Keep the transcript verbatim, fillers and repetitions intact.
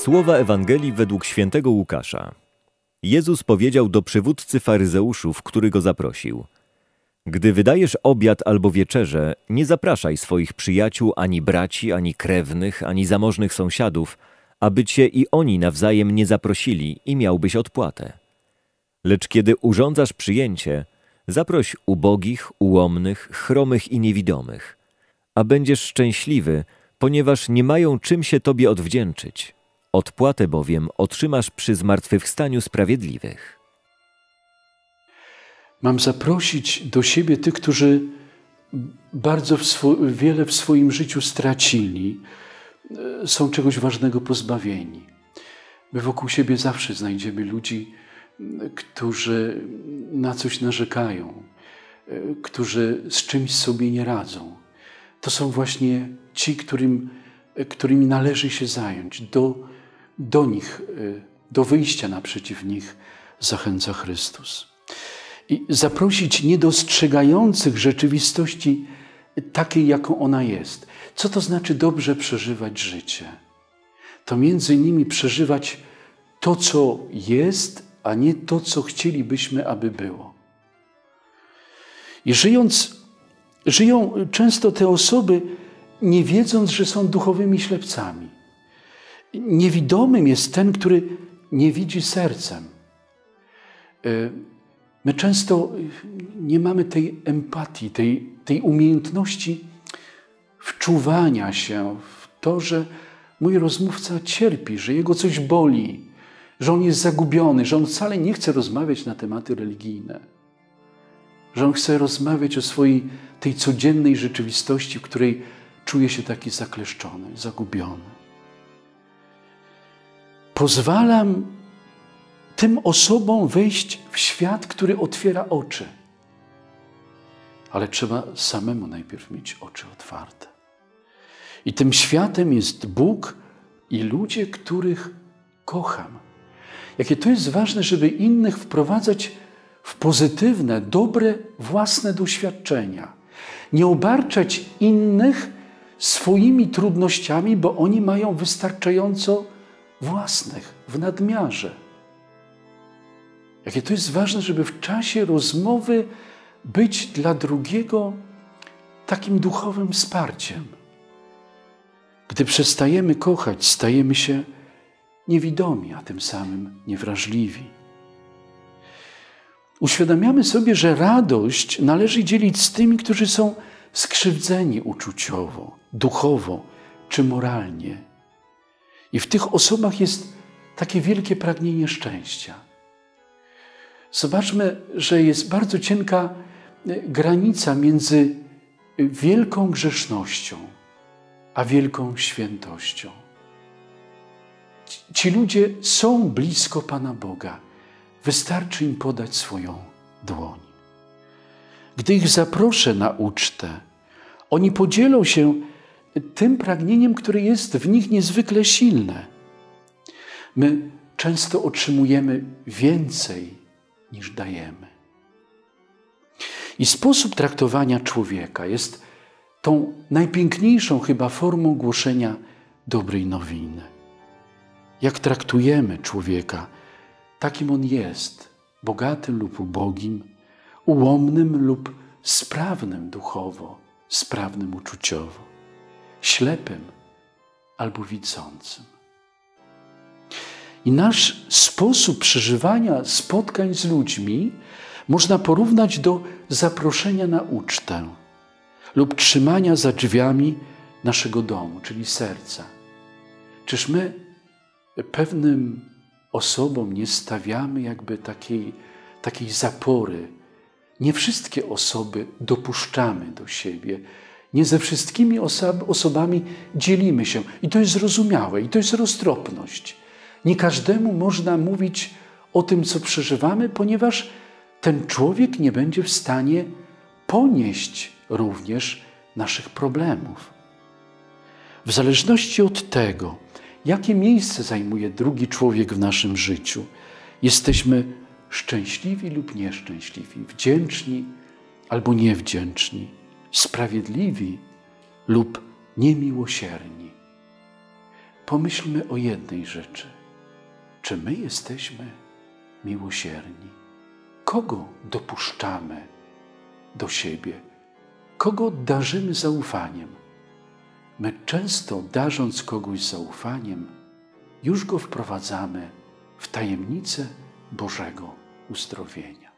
Słowa Ewangelii według świętego Łukasza. Jezus powiedział do przywódcy faryzeuszów, który go zaprosił: Gdy wydajesz obiad albo wieczerzę, nie zapraszaj swoich przyjaciół, ani braci, ani krewnych, ani zamożnych sąsiadów, aby cię i oni nawzajem nie zaprosili i miałbyś odpłatę. Lecz kiedy urządzasz przyjęcie, zaproś ubogich, ułomnych, chromych i niewidomych, a będziesz szczęśliwy, ponieważ nie mają czym się tobie odwdzięczyć. Odpłatę bowiem otrzymasz przy zmartwychwstaniu sprawiedliwych. Mam zaprosić do siebie tych, którzy bardzo w wiele w swoim życiu stracili, są czegoś ważnego pozbawieni. My wokół siebie zawsze znajdziemy ludzi, którzy na coś narzekają, którzy z czymś sobie nie radzą. To są właśnie ci, którym, którymi należy się zająć. Do, do nich, do wyjścia naprzeciw nich zachęca Chrystus. I zaprosić niedostrzegających rzeczywistości takiej, jaką ona jest. Co to znaczy dobrze przeżywać życie? To między innymi przeżywać to, co jest, a nie to, co chcielibyśmy, aby było. I żyjąc, żyją często te osoby, nie wiedząc, że są duchowymi ślepcami. Niewidomym jest ten, który nie widzi sercem. My często nie mamy tej empatii, tej, tej umiejętności wczuwania się w to, że mój rozmówca cierpi, że jego coś boli, że on jest zagubiony, że on wcale nie chce rozmawiać na tematy religijne, że on chce rozmawiać o swojej tej codziennej rzeczywistości, w której czuje się taki zakleszczony, zagubiony. Pozwalam tym osobom wejść w świat, który otwiera oczy. Ale trzeba samemu najpierw mieć oczy otwarte. I tym światem jest Bóg i ludzie, których kocham. Jakie to jest ważne, żeby innych wprowadzać w pozytywne, dobre, własne doświadczenia. Nie obarczać innych swoimi trudnościami, bo oni mają wystarczająco własnych, w nadmiarze. Jakie to jest ważne, żeby w czasie rozmowy być dla drugiego takim duchowym wsparciem. Gdy przestajemy kochać, stajemy się niewidomi, a tym samym niewrażliwi. Uświadamiamy sobie, że radość należy dzielić z tymi, którzy są skrzywdzeni uczuciowo, duchowo czy moralnie. I w tych osobach jest takie wielkie pragnienie szczęścia. Zobaczmy, że jest bardzo cienka granica między wielką grzesznością a wielką świętością. Ci ludzie są blisko Pana Boga. Wystarczy im podać swoją dłoń. Gdy ich zaproszę na ucztę, oni podzielą się tym pragnieniem, które jest w nich niezwykle silne. My często otrzymujemy więcej, niż dajemy. I sposób traktowania człowieka jest tą najpiękniejszą chyba formą głoszenia dobrej nowiny. Jak traktujemy człowieka, takim on jest, bogatym lub ubogim, ułomnym lub sprawnym duchowo, sprawnym uczuciowo, ślepym albo widzącym. I nasz sposób przeżywania spotkań z ludźmi można porównać do zaproszenia na ucztę lub trzymania za drzwiami naszego domu, czyli serca. Czyż my pewnym osobom nie stawiamy jakby takiej, takiej zapory? Nie wszystkie osoby dopuszczamy do siebie. Nie ze wszystkimi osob osobami dzielimy się. I to jest zrozumiałe, i to jest roztropność. Nie każdemu można mówić o tym, co przeżywamy, ponieważ ten człowiek nie będzie w stanie ponieść również naszych problemów. W zależności od tego, jakie miejsce zajmuje drugi człowiek w naszym życiu, jesteśmy szczęśliwi lub nieszczęśliwi, wdzięczni albo niewdzięczni, sprawiedliwi lub niemiłosierni. pomyślmy o jednej rzeczy. Czy my jesteśmy miłosierni? Kogo dopuszczamy do siebie? Kogo darzymy zaufaniem? My często, darząc kogoś zaufaniem, już go wprowadzamy w tajemnicę Bożego uzdrowienia.